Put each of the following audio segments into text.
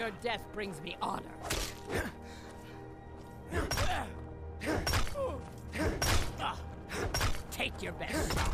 Your death brings me honor. Take your best shot.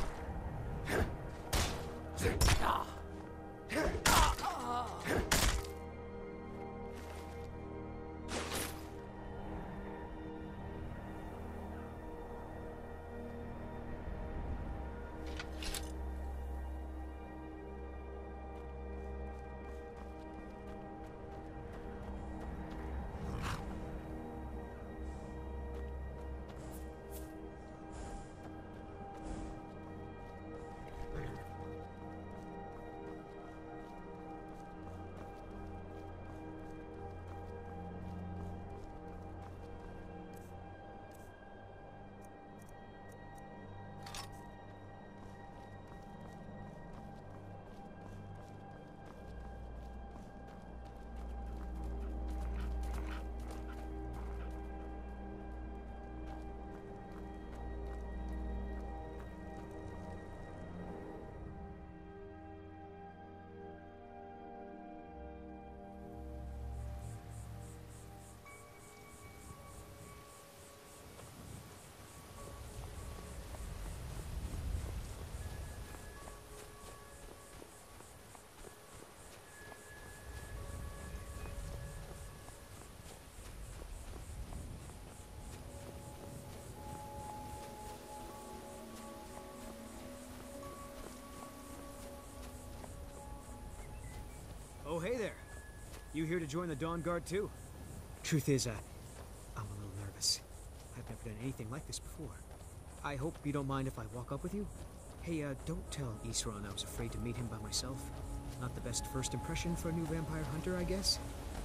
Oh, hey there. You here to join the Dawnguard too? Truth is, I'm a little nervous. I've never done anything like this before. I hope you don't mind if I walk up with you? Hey, don't tell Isran I was afraid to meet him by myself. Not the best first impression for a new vampire hunter, I guess?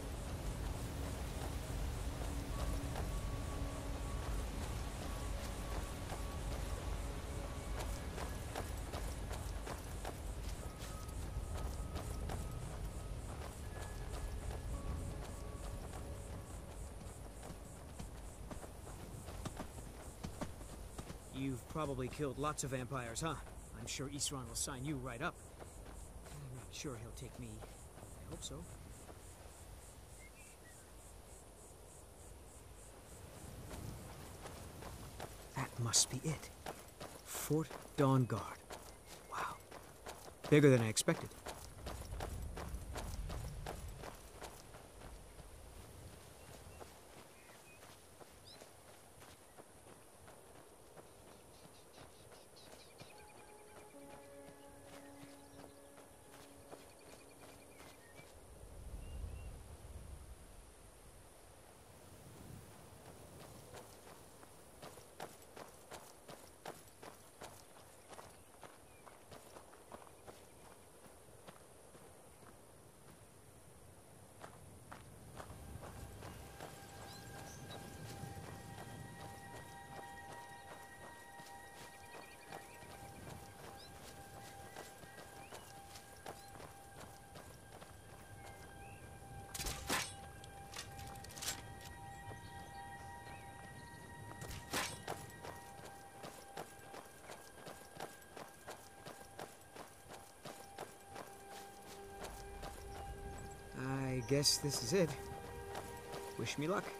You've probably killed lots of vampires, huh? I'm sure Isran will sign you right up. I'm not sure he'll take me. I hope so. That must be it. Fort Dawnguard. Wow. Bigger than I expected. I guess this is it. Wish me luck.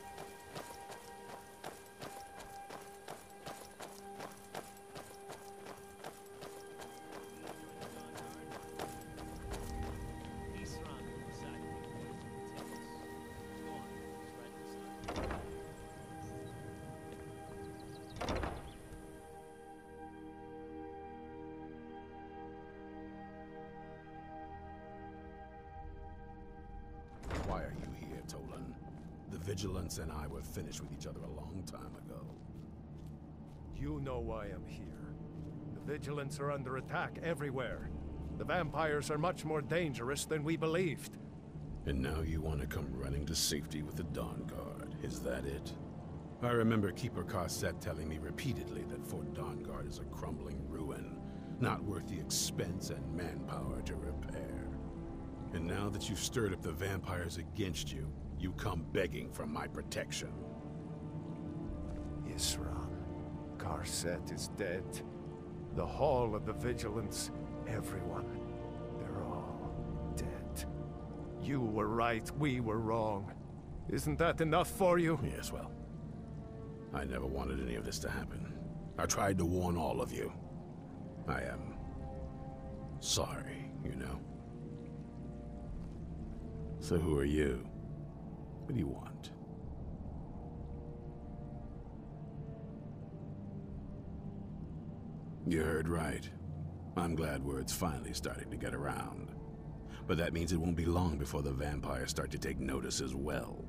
Why are you here, Tolan? The Vigilance and I were finished with each other a long time ago. You know why I'm here. The Vigilance are under attack everywhere. The vampires are much more dangerous than we believed. And now you want to come running to safety with the Dawnguard, is that it? I remember Keeper Carset telling me repeatedly that Fort Dawnguard is a crumbling ruin, not worth the expense and manpower to repair. And now that you've stirred up the vampires against you, you come begging for my protection. Isran, Carset is dead. The Hall of the Vigilance, everyone, they're all dead. You were right, we were wrong. Isn't that enough for you? Yes, well, I never wanted any of this to happen. I tried to warn all of you. I am sorry, you know. So who are you? What do you want? You heard right. I'm glad word's finally starting to get around. But that means it won't be long before the vampires start to take notice as well.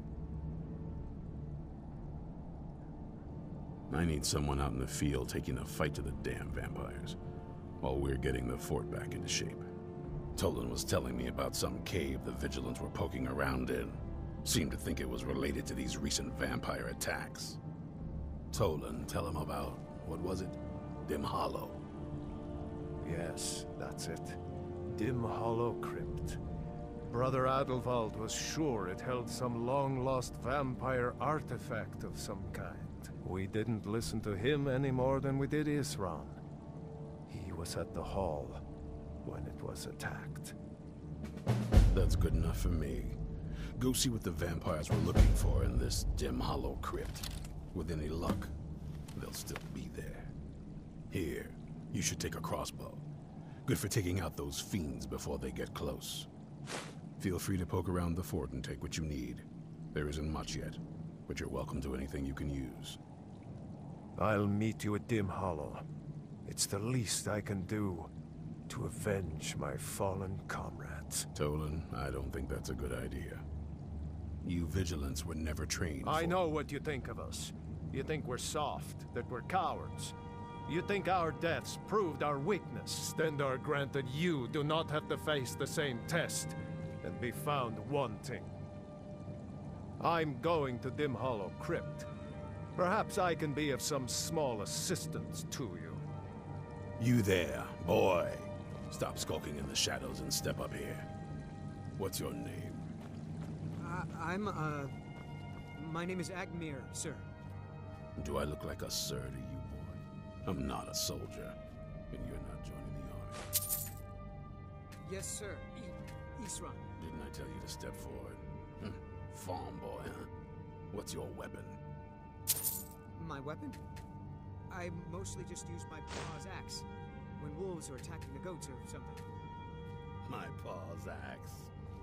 I need someone out in the field taking a fight to the damn vampires, while we're getting the fort back into shape. Tolan was telling me about some cave the Vigilants were poking around in. Seemed to think it was related to these recent vampire attacks. Tolan, tell him about, what was it? Dim Hollow. Yes, that's it. Dim Hollow Crypt. Brother Adelwald was sure it held some long-lost vampire artifact of some kind. We didn't listen to him any more than we did Isran. He was at the hall when it was attacked. That's good enough for me. Go see what the vampires were looking for in this Dim Hollow Crypt. With any luck, they'll still be there. Here, you should take a crossbow. Good for taking out those fiends before they get close. Feel free to poke around the fort and take what you need. There isn't much yet, but you're welcome to anything you can use. I'll meet you at Dim Hollow. It's the least I can do to avenge my fallen comrades. Tolan, I don't think that's a good idea. You Vigilants were never trained I for... know what you think of us. You think we're soft, that we're cowards. You think our deaths proved our weakness. Stendarr granted you do not have to face the same test and be found wanting. I'm going to Dim Hollow Crypt. Perhaps I can be of some small assistance to you. You there, boy. Stop skulking in the shadows and step up here. What's your name? My name is Agmir, sir. Do I look like a sir to you, boy? I'm not a soldier, and you're not joining the army. Yes, sir. Isran. Didn't I tell you to step forward? Farm boy, huh? What's your weapon? My weapon? I mostly just use my paw's axe when wolves are attacking the goats or something. My paw's axe.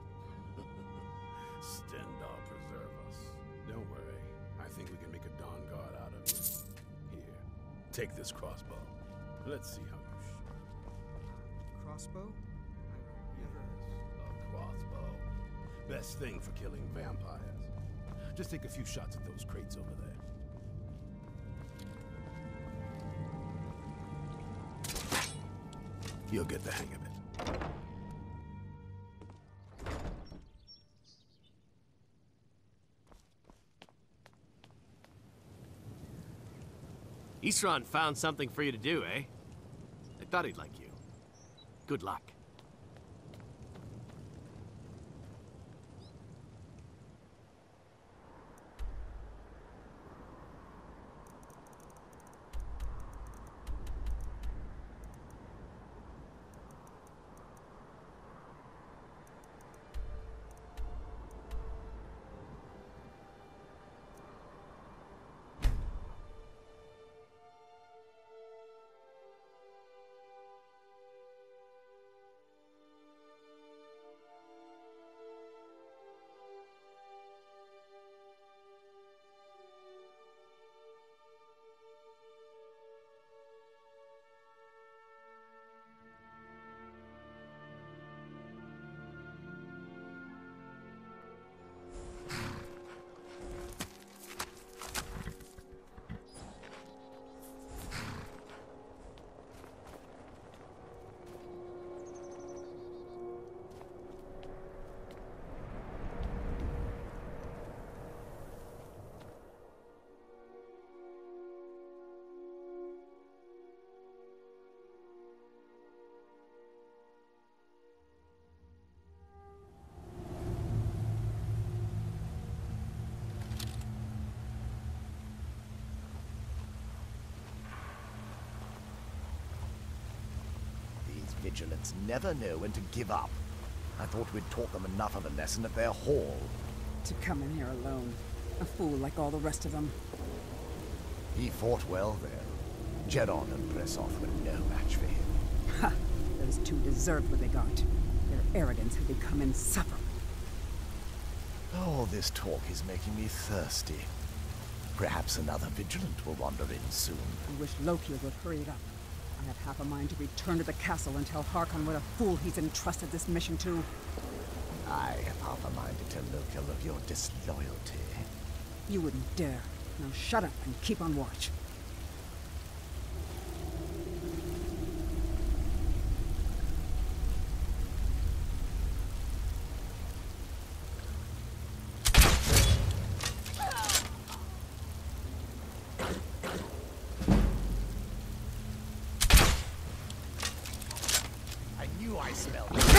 Stendarr preserve us. Don't worry. I think we can make a Dawnguard out of you. Here, take this crossbow. Let's see how you shoot. Crossbow? I've never... A crossbow. Best thing for killing vampires. Just take a few shots at those crates over there. You'll get the hang of it. Isran found something for you to do, eh? I thought he'd like you. Good luck. Vigilants never know when to give up. I thought we'd taught them enough of a lesson at their hall. To come in here alone. A fool like all the rest of them. He fought well there. Jedon and Bressoff were no match for him. Ha! Those two deserved what they got. Their arrogance had become insufferable. All this talk is making me thirsty. Perhaps another Vigilant will wander in soon. I wish Loki would hurry it up. I have half a mind to return to the castle and tell Harkon what a fool he's entrusted this mission to. I have half a mind to tell Loki of your disloyalty. You wouldn't dare. Now shut up and keep on watch. I knew I smelled blood.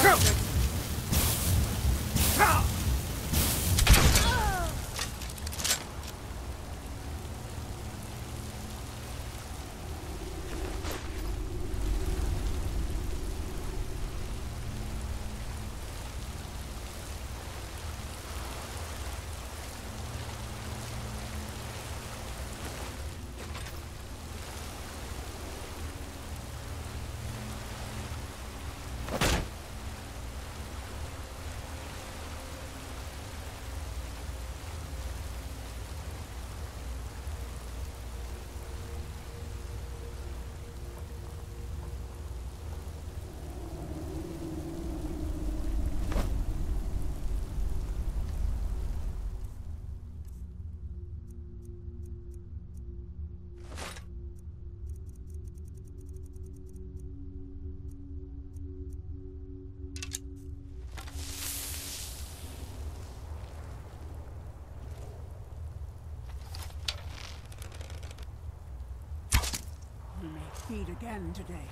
We may feed again today.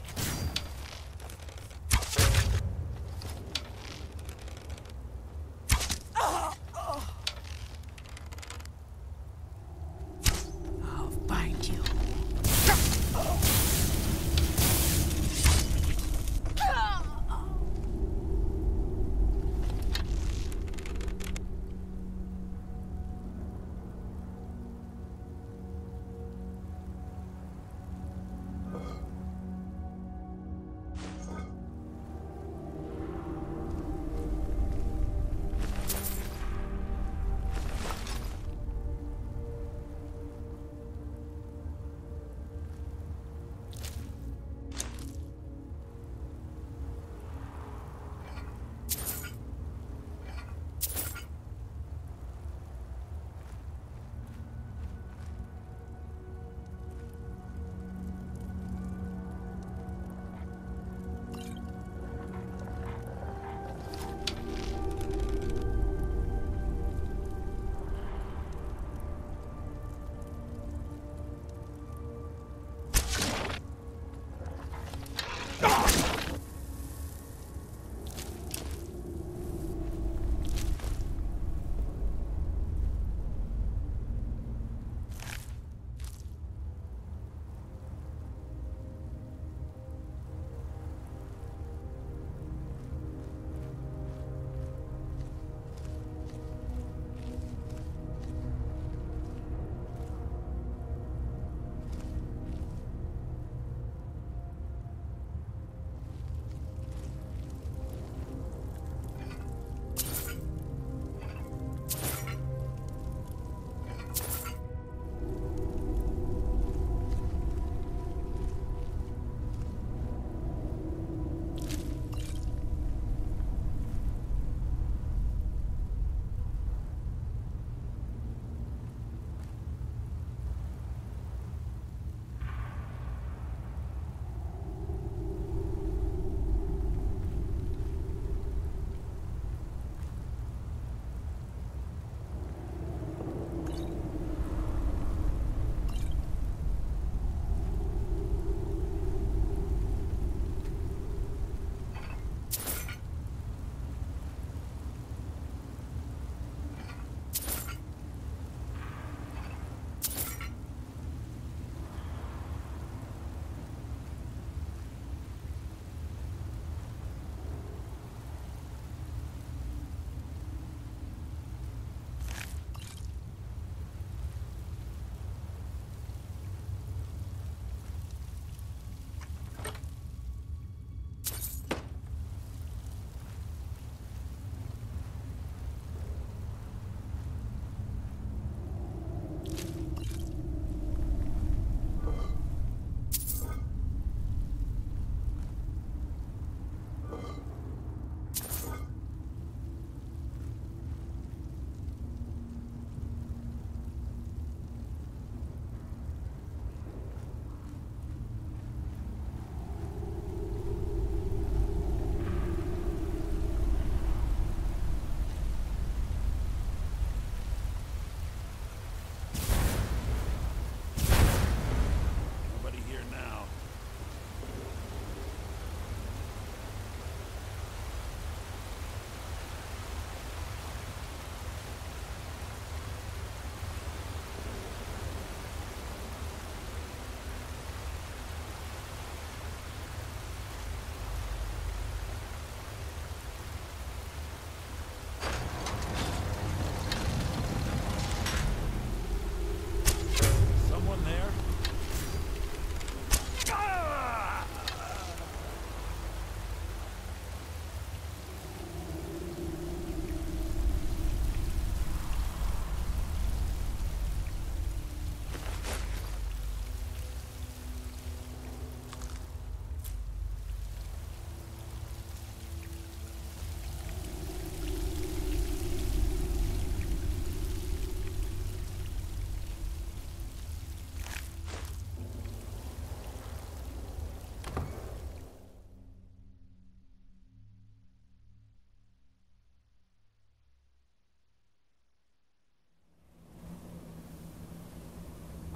I'll find you.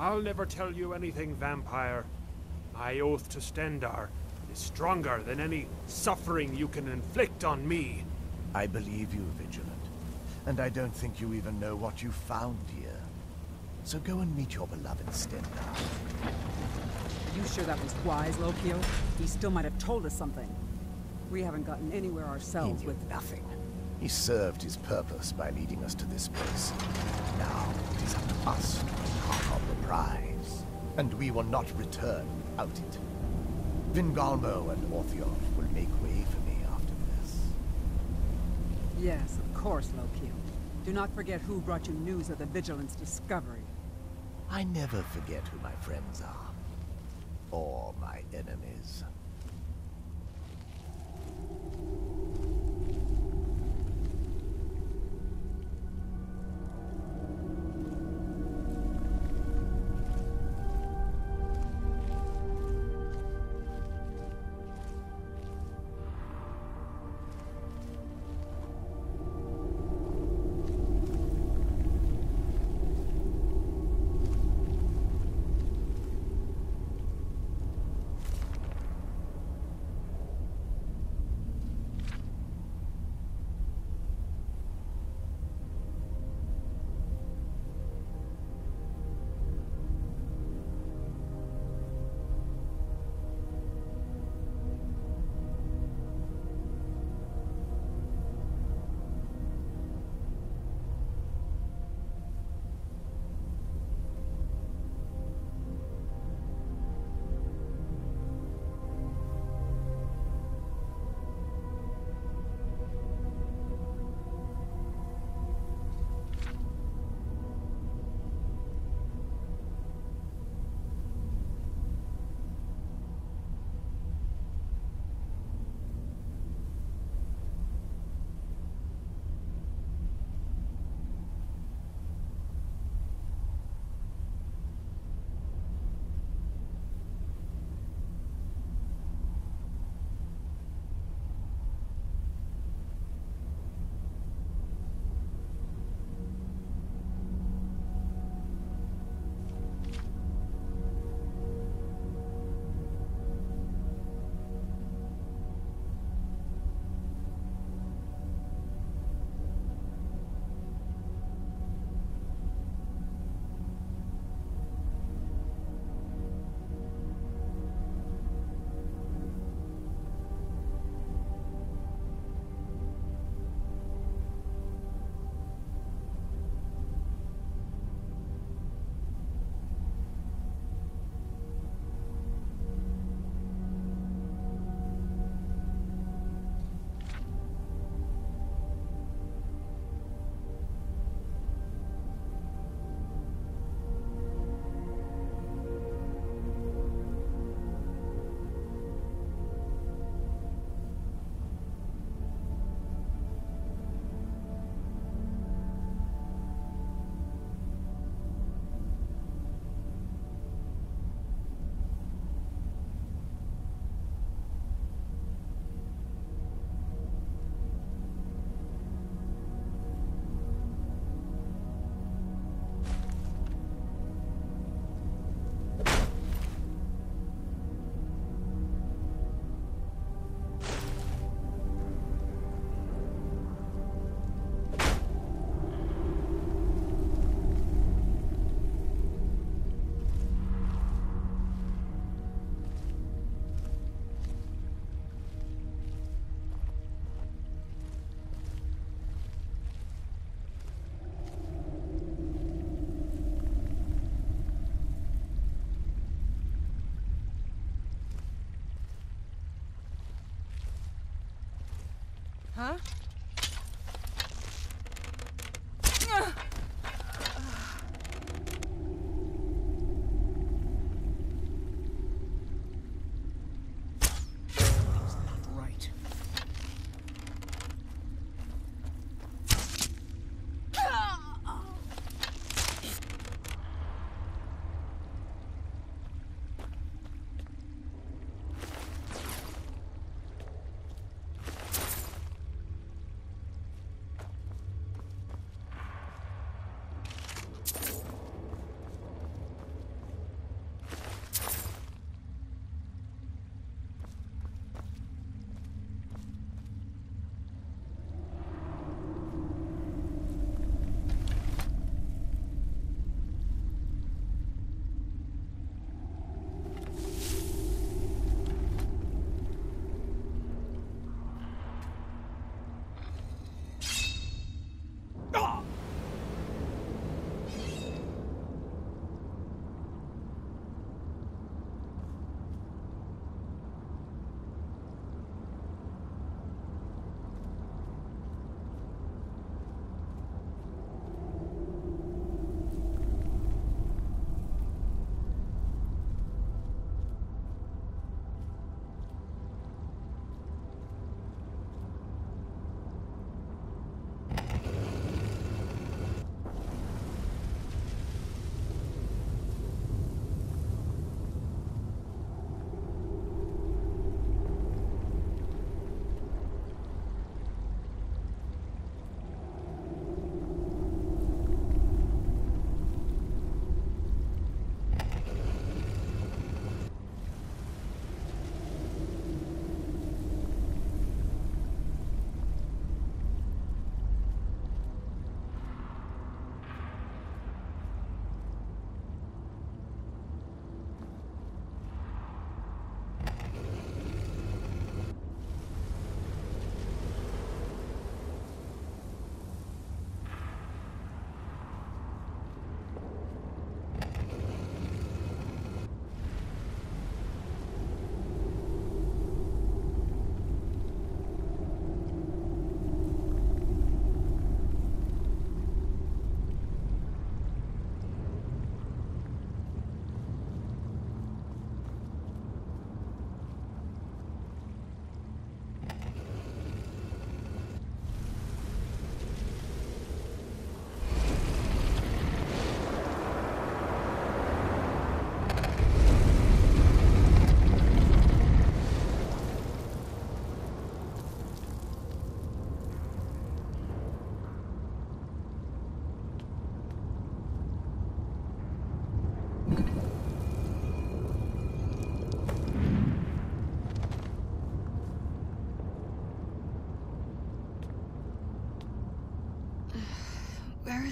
I'll never tell you anything, vampire. My oath to Stendar is stronger than any suffering you can inflict on me. I believe you, Vigilant. And I don't think you even know what you found here. So go and meet your beloved Stendar. You sure that was wise, Lokio? He still might have told us something. We haven't gotten anywhere ourselves He with... knew nothing. He served his purpose by leading us to this place. Now it is up to us to impart on the prize. And we will not return without it. Vingalmo and Orthiof will make way for me after this. Yes, of course, Lokio. Do not forget who brought you news of the Vigilant's discovery. I never forget who my friends are. Or my enemies. Huh? Right.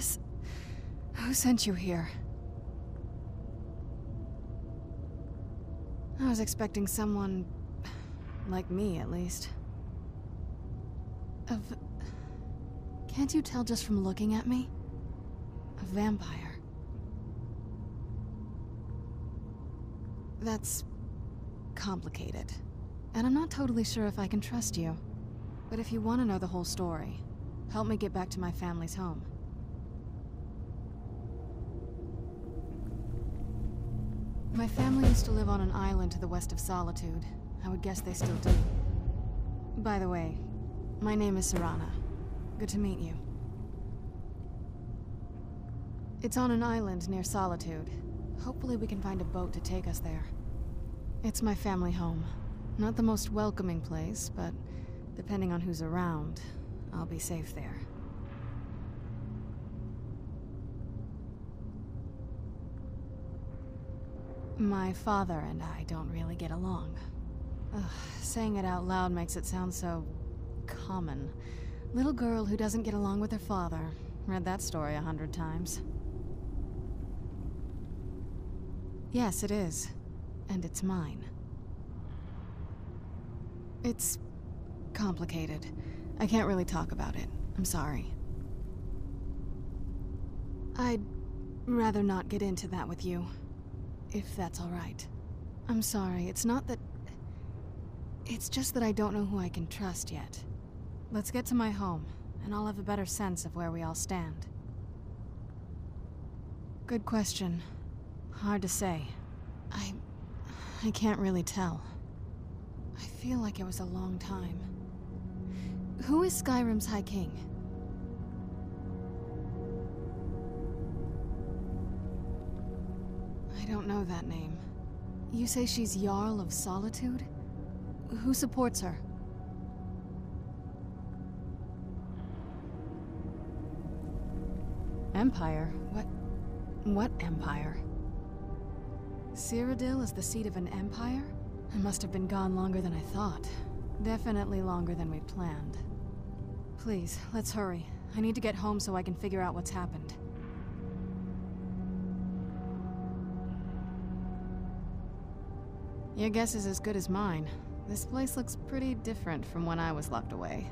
Chris? Who sent you here? I was expecting someone... like me, at least. Can't you tell just from looking at me? A vampire. That's... complicated. And I'm not totally sure if I can trust you. But if you want to know the whole story, help me get back to my family's home. My family used to live on an island to the west of Solitude. I would guess they still do. By the way, my name is Serana. Good to meet you. It's on an island near Solitude. Hopefully we can find a boat to take us there. It's my family home. Not the most welcoming place, but depending on who's around, I'll be safe there. My father and I don't really get along. Ugh, saying it out loud makes it sound so... common. Little girl who doesn't get along with her father. Read that story 100 times. Yes, it is. And it's mine. It's... complicated. I can't really talk about it. I'm sorry. I'd rather not get into that with you. If that's all right. I'm sorry, it's not that... It's just that I don't know who I can trust yet. Let's get to my home, and I'll have a better sense of where we all stand. Good question. Hard to say. I can't really tell. I feel like it was a long time. Who is Skyrim's High King? I don't know that name. You say she's Jarl of Solitude? Who supports her? Empire? What empire? Cyrodiil is the seat of an empire? It must have been gone longer than I thought. Definitely longer than we'd planned. Please, let's hurry. I need to get home so I can figure out what's happened. Your guess is as good as mine. This place looks pretty different from when I was locked away.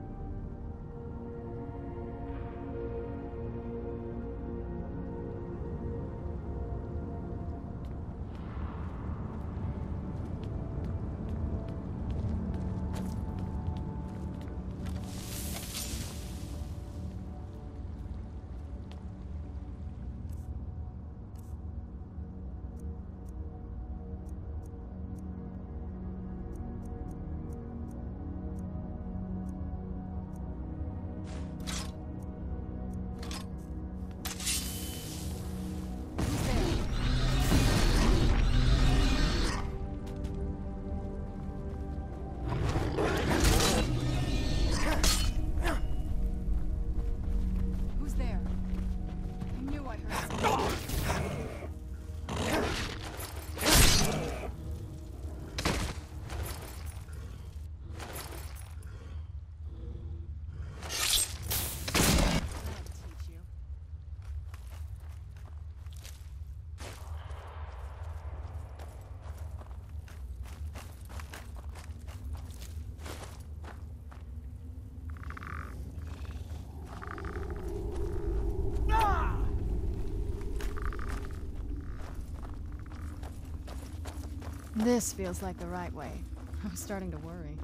This feels like the right way. I was starting to worry.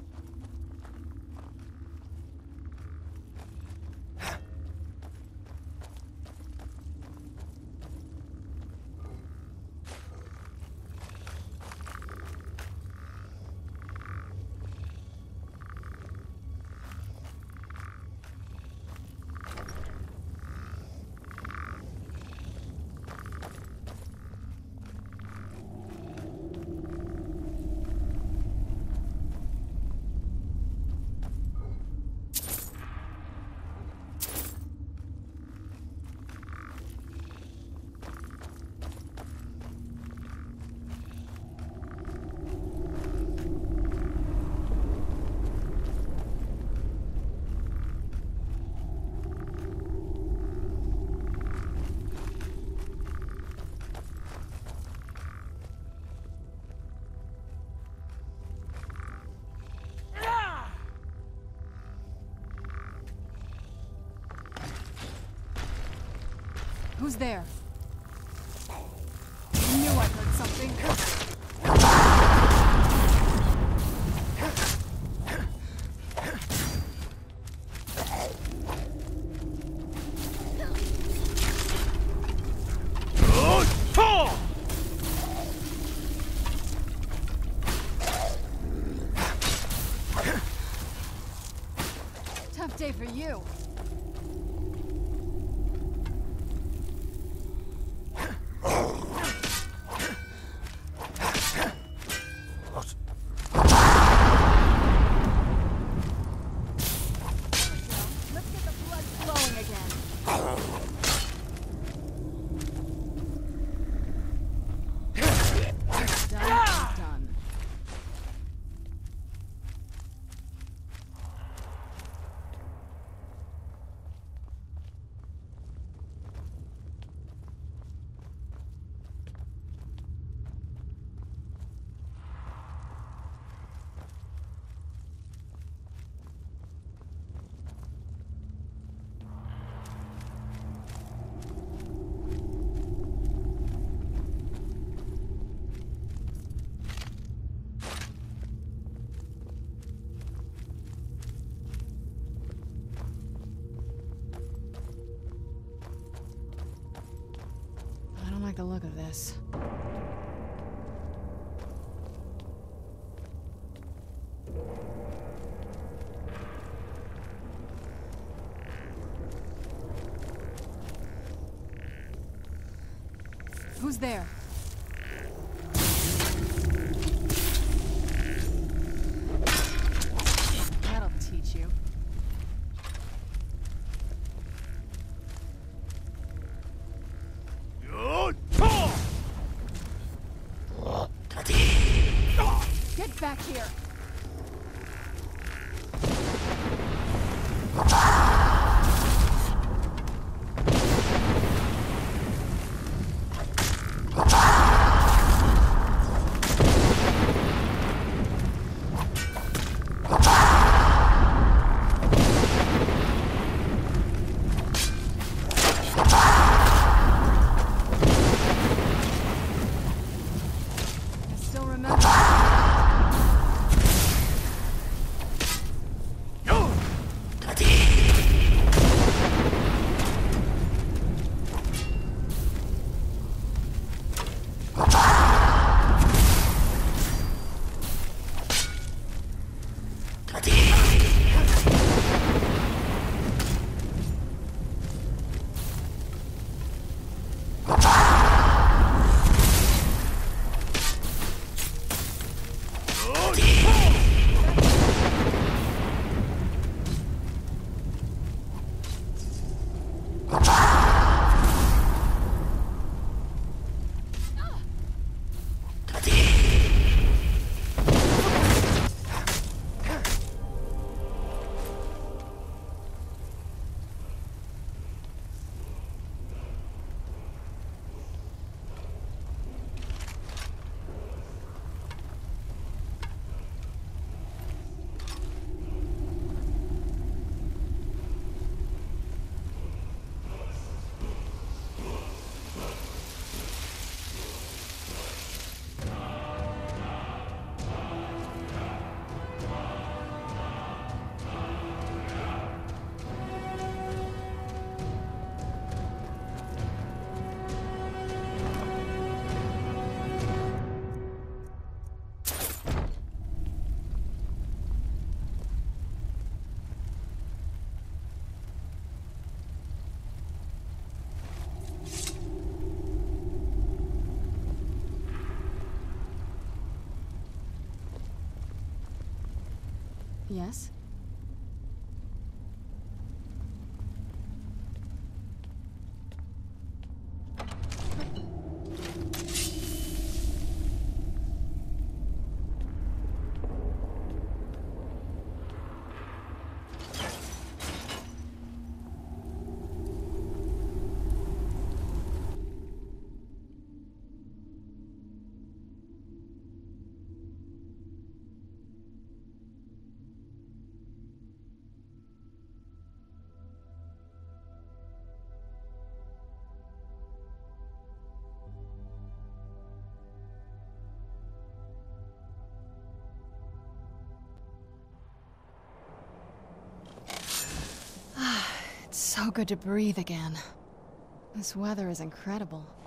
Who's there? I knew I heard something. Tough day for you. I don't like the look of this. Who's there? That'll teach you. Get back here! Yes? So good to breathe again. This weather is incredible.